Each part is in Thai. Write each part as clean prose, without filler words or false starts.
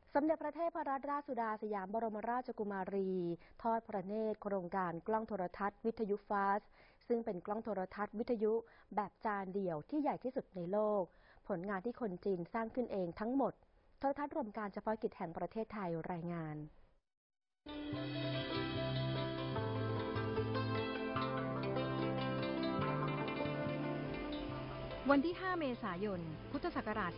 สมเด็จพระเทพรัตนราชสุดาสยามบรมราชกุมารีทอดพระเนตรโครงการกล้องโทรทัศน์วิทยุฟาสต์ซึ่งเป็นกล้องโทรทัศน์วิทยุแบบจานเดี่ยวที่ใหญ่ที่สุดในโลกผลงานที่คนจีนสร้างขึ้นเองทั้งหมดโทรทัศน์รวมการเฉพาะกิจแห่งประเทศไทยรายงานวันที่ 5 เมษายน พุทธศักราช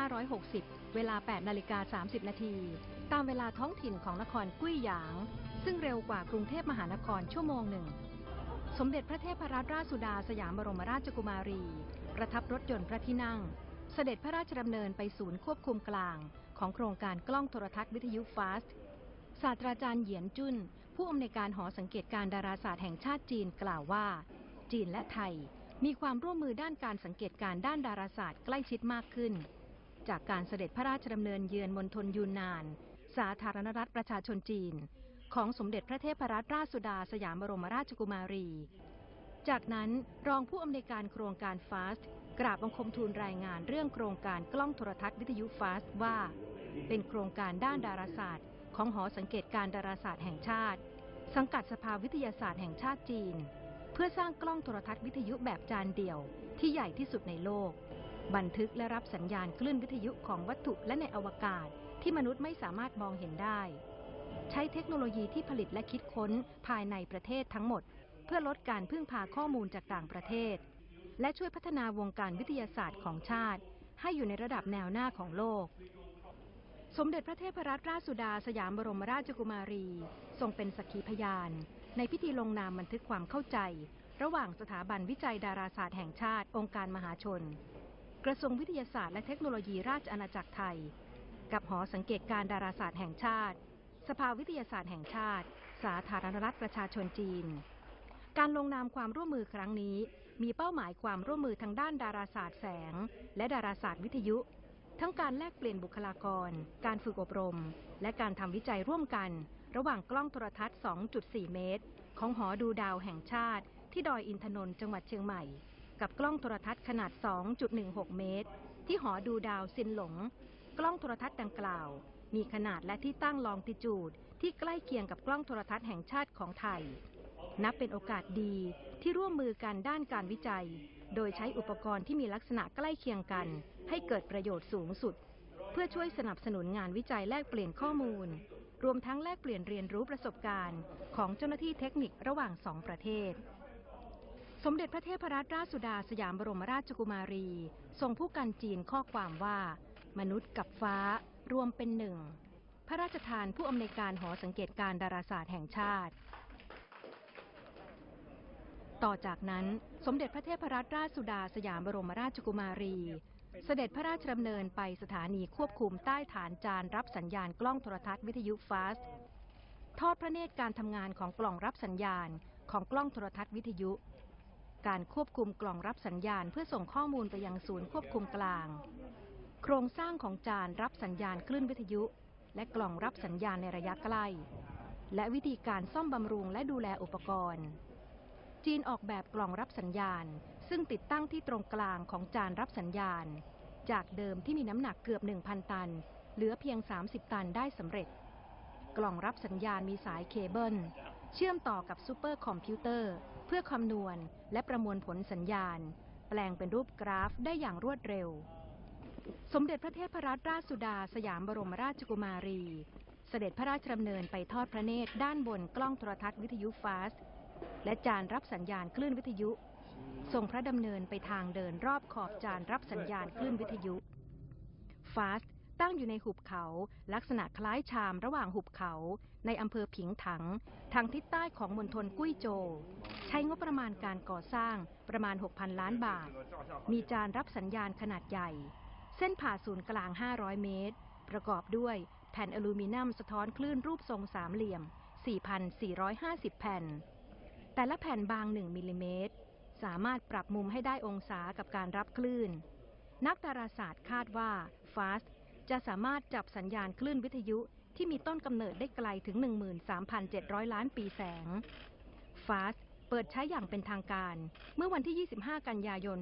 2560 เวลา 8:30 น.ตามเวลาท้องถิ่นของนครกุ้ยหยางซึ่งเร็วกว่ากรุงเทพมหานครชั่วโมงหนึ่งสมเด็จพระเทพรัตนราชสุดาสยามบรมราชกุมารีประทับรถยนต์พระที่นั่งเสด็จพระราชดำเนินไปศูนย์ควบคุมกลางของโครงการกล้องโทรทัศน์วิทยุฟาสต์ศาสตราจารย์เหยียนจุ้นผู้อำนวยการหอสังเกตการดาราศาสตร์แห่งชาติจีนกล่าวว่าจีนและไทยมีความร่วมมือด้านการสังเกตการด้านดาราศาสตร์ใกล้ชิดมากขึ้นจากการเสด็จพระราชดำเนินเยือนมณฑลยูนนานสาธารณรัฐประชาชนจีนของสมเด็จพระเทพรัตนราชสุดาสยามบรมราชกุมารีจากนั้นรองผู้อำนวยการโครงการฟาสต์กราบบังคมทูลรายงานเรื่องโครงการกล้องโทรทัศน์วิทยุฟาสต์ว่าเป็นโครงการด้านดาราศาสตร์ของหอสังเกตการดาราศาสตร์แห่งชาติสังกัดสภาวิทยาศาสตร์แห่งชาติจีนเพื่อสร้างกล้องโทรทัศน์วิทยุแบบจานเดี่ยวที่ใหญ่ที่สุดในโลกบันทึกและรับสัญญาณคลื่นวิทยุของวัตถุและในอวกาศที่มนุษย์ไม่สามารถมองเห็นได้ใช้เทคโนโลยีที่ผลิตและคิดค้นภายในประเทศทั้งหมดเพื่อลดการพึ่งพาข้อมูลจากต่างประเทศและช่วยพัฒนาวงการวิทยาศาสตร์ของชาติให้อยู่ในระดับแนวหน้าของโลกสมเด็จพระเทพรัตนราชสุดาสยามบรมราชกุมารีทรงเป็นสักขีพยานในพิธีลงนามบันทึกความเข้าใจระหว่างสถาบันวิจัยดาราศาสตร์แห่งชาติองค์การมหาชนกระทรวงวิทยาศาสตร์และเทคโนโลยีราชอาณาจักรไทยกับหอสังเกตการดาราศาสตร์แห่งชาติสภาวิทยาศาสตร์แห่งชาติสาธารณรัฐประชาชนจีนการลงนามความร่วมมือครั้งนี้มีเป้าหมายความร่วมมือทางด้านดาราศาสตร์แสงและดาราศาสตร์วิทยุทั้งการแลกเปลี่ยนบุคลากรการฝึกอบรมและการทำวิจัยร่วมกันระหว่างกล้องโทรทัศน์ 2.4 เมตรของหอดูดาวแห่งชาติที่ดอยอินทนนท์จังหวัดเชียงใหม่กับกล้องโทรทัศน์ขนาด 2.16 เมตรที่หอดูดาวซินหลงกล้องโทรทัศน์ดังกล่าวมีขนาดและที่ตั้งลองติจูดที่ใกล้เคียงกับกล้องโทรทัศน์แห่งชาติของไทยนับเป็นโอกาสดีที่ร่วมมือกันด้านการวิจัยโดยใช้อุปกรณ์ที่มีลักษณะใกล้เคียงกันให้เกิดประโยชน์สูงสุดเพื่อช่วยสนับสนุนงานวิจัยแลกเปลี่ยนข้อมูลรวมทั้งแลกเปลี่ยนเรียนรู้ประสบการณ์ของเจ้าหน้าที่เทคนิคระหว่างสองประเทศสมเด็จพระเทพรัตนราชสุดาสยามบรมราชกุมารีทรงผู้กันจีนข้อความว่ามนุษย์กับฟ้ารวมเป็นหนึ่งพระราชทานผู้อำนวยการหอสังเกตการดาราศาสตร์แห่งชาติต่อจากนั้นสมเด็จพระเทพรัตนราชสุดาสยามบรมราชกุมารีเสด็จพระราชดำเนินไปสถานีควบคุมใต้ฐานจานรับสัญญาณกล้องโทรทัศน์วิทยุฟาสต์ทอดพระเนตรการทำงานของกล่องรับสัญญาณของกล้องโทรทัศน์วิทยุการควบคุมกล่องรับสัญญาณเพื่อส่งข้อมูลไปยังศูนย์ควบคุมกลางโครงสร้างของจานรับสัญญาณคลื่นวิทยุและกล่องรับสัญญาณในระยะใกล้และวิธีการซ่อมบำรุงและดูแลอุปกรณ์จีนออกแบบกล่องรับสัญญาณซึ่งติดตั้งที่ตรงกลางของจานรับสัญญาณจากเดิมที่มีน้ำหนักเกือบ 1,000 ตันเหลือเพียง 30 ตันได้สำเร็จกล่องรับสัญญาณมีสายเคเบิลเชื่อมต่อกับซูเปอร์คอมพิวเตอร์เพื่อคำนวณและประมวลผลสัญญาณแปลงเป็นรูปกราฟได้อย่างรวดเร็วสมเด็จพระเทพรัตนราชสุดาสยามบรมราชกุมารีเสด็จพระราชดำเนินไปทอดพระเนตรด้านบนกล้องโทรทัศน์วิทยุฟาสต์และจานรับสัญญาณคลื่นวิทยุทรงพระดำเนินไปทางเดินรอบขอบจานรับสัญญาณคลื่นวิทยุฟาสต์ตั้งอยู่ในหุบเขาลักษณะคล้ายชามระหว่างหุบเขาในอำเภอผิงถังทางทิศใต้ของมณฑลกุ้ยโจวใช้งบประมาณการก่อสร้างประมาณ 6,000 ล้านบาทมีจานรับสัญญาณขนาดใหญ่เส้นผ่าศูนย์กลาง 500 เมตรประกอบด้วยแผ่นอลูมิเนียมสะท้อนคลื่นรูปทรงสามเหลี่ยม 4,450 แผ่นแต่ละแผ่นบาง 1 มิลลิเมตรสามารถปรับมุมให้ได้องศากับการรับคลื่นนักดาราศาสตร์คาดว่าฟาสต์จะสามารถจับสัญญาณคลื่นวิทยุที่มีต้นกำเนิดได้ไกลถึง 13,700 ล้านปีแสงฟาสต์เปิดใช้อย่างเป็นทางการเมื่อวันที่ 25 กันยายน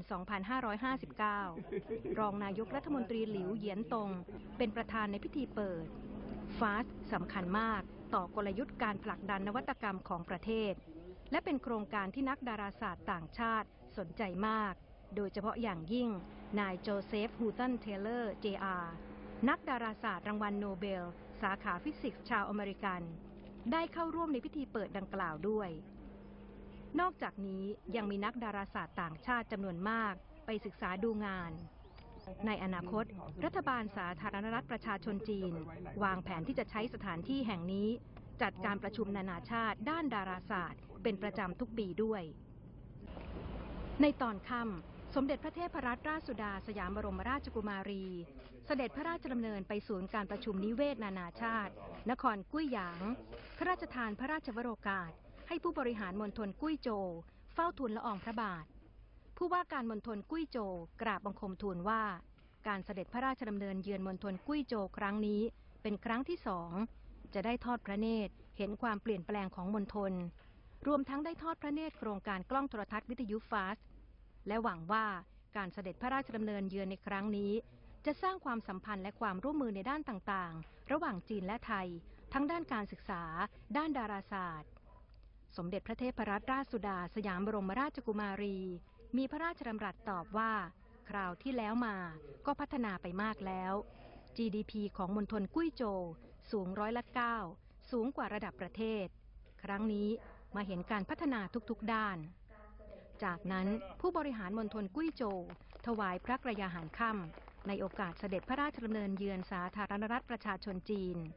2559 รองนายกรัฐมนตรีหลิวเหยียนตงเป็นประธานในพิธีเปิด FAST สำคัญมากต่อกลยุทธ์การผลักดันนวัตกรรมของประเทศและเป็นโครงการที่นักดาราศาสตร์ต่างชาติสนใจมากโดยเฉพาะอย่างยิ่งนายโจเซฟ ฮูตัน เทเลอร์ JR นักดาราศาสตร์รางวัลโนเบลสาขาฟิสิกส์ชาวอเมริกันได้เข้าร่วมในพิธีเปิดดังกล่าวด้วยนอกจากนี้ยังมีนักดาราศาสตร์ต่างชาติจำนวนมากไปศึกษาดูงานในอนาคตรัฐบาลสาธารณรัฐประชาชนจีนวางแผนที่จะใช้สถานที่แห่งนี้จัดการประชุมนานาชาติด้านดาราศาสตร์เป็นประจำทุกปีด้วยในตอนค่ำสมเด็จพระเทพรัตนราชสุดาสยามบรมราชกุมารีเสด็จพระราชดำเนินไปศูนย์การประชุมนิเวศนานาชาตินครกุ้ยหยางพระราชทานพระราชวโรกาสให้ผู้บริหารมณฑลกุ้ยโจวเฝ้าทูลละอองพระบาทผู้ว่าการมณฑลกุ้ยโจวกราบบังคมทูลว่าการเสด็จพระราชดำเนินเยือนมณฑลกุ้ยโจวครั้งนี้เป็นครั้งที่2จะได้ทอดพระเนตรเห็นความเปลี่ยนแปลงของมณฑลรวมทั้งได้ทอดพระเนตรโครงการกล้องโทรทัศน์วิทยุ FAST และหวังว่าการเสด็จพระราชดำเนินเยือนในครั้งนี้จะสร้างความสัมพันธ์และความร่วมมือในด้านต่างๆระหว่างจีนและไทยทั้งด้านการศึกษาด้านดาราศาสตร์สมเด็จพระเทพรัตนราชสุดาสยามบรมราชกุมารีมีพระราชดำรัสตอบว่าคราวที่แล้วมาก็พัฒนาไปมากแล้ว GDP ของมณฑลกุ้ยโจวสูง9%สูงกว่าระดับประเทศครั้งนี้มาเห็นการพัฒนาทุกๆด้านจากนั้นผู้บริหารมณฑลกุ้ยโจวถวายพระกระยาหารค่ำในโอกาสเสด็จพระราชดำเนินเยือนสาธารณรัฐประชาชนจีน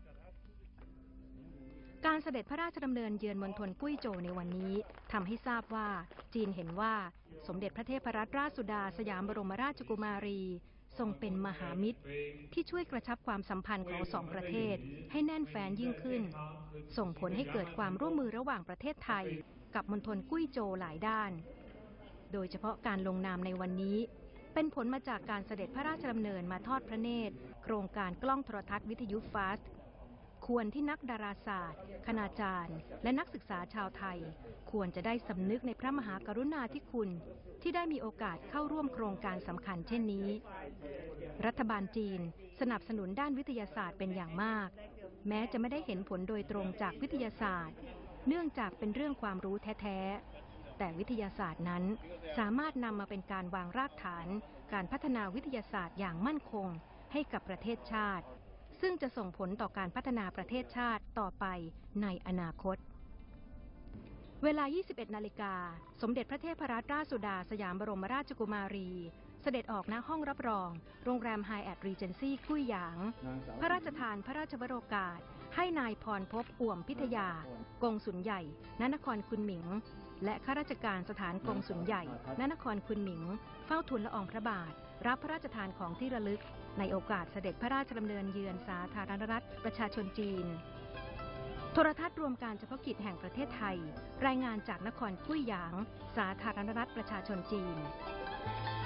การเสด็จพระราชดำเนินเยือนมณฑลกุ้ยโจวในวันนี้ทำให้ทราบว่าจีนเห็นว่าสมเด็จพระเทพรัตนราชสุดาสยามบรมราชกุมารีทรงเป็นมหามิตรที่ช่วยกระชับความสัมพันธ์ของสองประเทศให้แน่นแฟ้นยิ่งขึ้นส่งผลให้เกิดความร่วมมือระหว่างประเทศไทยกับมณฑลกุ้ยโจวหลายด้านโดยเฉพาะการลงนามในวันนี้เป็นผลมาจากการเสด็จพระราชดำเนินมาทอดพระเนตรโครงการกล้องโทรทัศน์วิทยุ FAST ควรที่นักดาราศาสตร์คณาจารย์และนักศึกษาชาวไทยควรจะได้สำนึกในพระมหากรุณาธิคุณที่ได้มีโอกาสเข้าร่วมโครงการสำคัญเช่นนี้รัฐบาลจีนสนับสนุนด้านวิทยาศาสตร์เป็นอย่างมากแม้จะไม่ได้เห็นผลโดยตรงจากวิทยาศาสตร์เนื่องจากเป็นเรื่องความรู้แท้ๆแต่วิทยาศาสตร์นั้นสามารถนำมาเป็นการวางรากฐานการพัฒนาวิทยาศาสตร์อย่างมั่นคงให้กับประเทศชาติซึ่งจะส่งผลต่อการพัฒนาประเทศชาติต่อไปในอนาคตเวลา 21 นาฬิกาสมเด็จพระเทพรัตนราชสุดาสยามบรมราชกุมารีเสด็จออกณห้องรับรองโรงแรม Hyatt Regency กุ้ยหยางพระราชทานพระราชวโรกาสให้นายพรภพ อ่วมพิทยากงสุลใหญ่ณนครคุนหมิงและข้าราชการสถานกงสุลใหญ่ณนครคุนหมิงเฝ้าทูลละอองพระบาทรับพระราชทานของที่ระลึกในโอกาสเสด็จพระราชดำเนินเยือนสาธารณรัฐประชาชนจีนโทรทัศน์รวมการเฉพาะกิจแห่งประเทศไทยรายงานจากนครกุ้ยหยางสาธารณรัฐประชาชนจีน